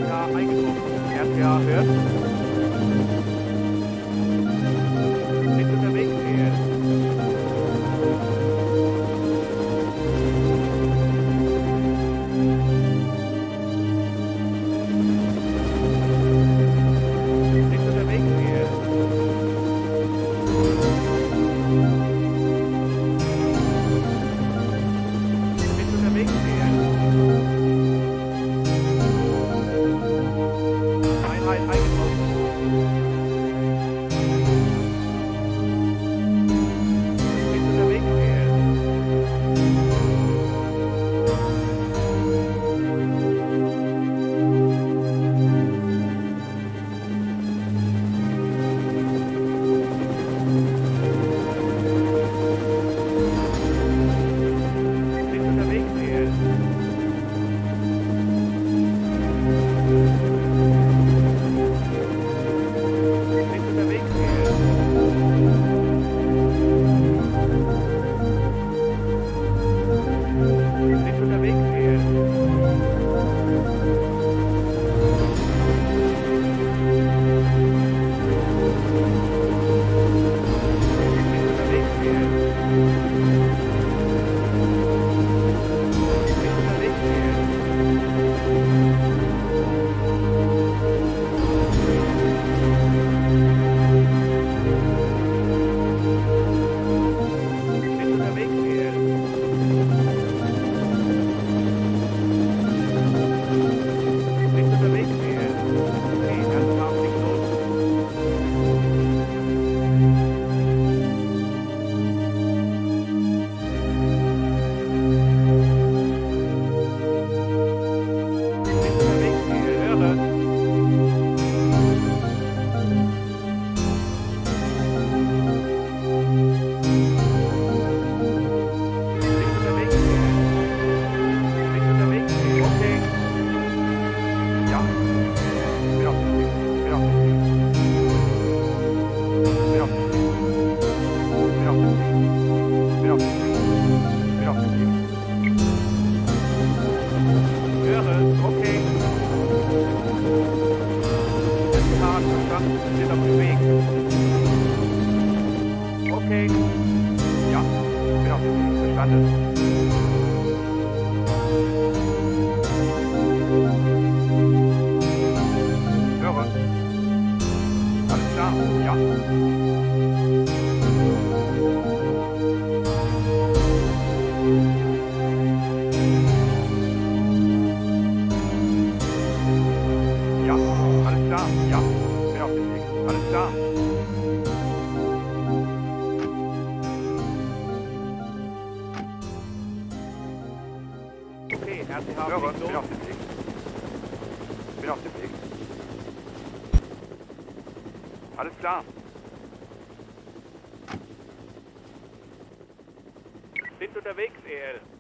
RTA eingetroffen. RTA hört. Sind unterwegs, EL. Sind unterwegs, EL. Sind unterwegs, EL. Einheit eingetroffen. Sind unterwegs, EL. Sind unterwegs, EL. Sind unterwegs, EL. Sind unterwegs, EL. Sind unterwegs, EL. Sind unterwegs, EL. Sind unterwegs, EL. Sind unterwegs, EL. Okay, erste Fahrt liegt los. Sind unterwegs, EL. Höre. Sind unterwegs, EL. Sind unterwegs, EL. Okay. Ja. Bin auf dem Weg. Bin auf dem Weg. Bin auf dem Weg. Bin auf dem Weg. Bin auf dem Weg. Bin auf dem Weg. Höre. Okay. Erste Fahrt verstanden. Sind auf dem Weg. Okay. Ja. Bin auf dem Weg. Verstanden. Höre. Alles klar. Ja. Ja. Alles klar. Ja. Bin auf dem Weg. Alles klar. Okay, RTA Höre, fliegt los. bin auf dem Weg. Bin auf dem Weg. Alles klar. Sind unterwegs, EL.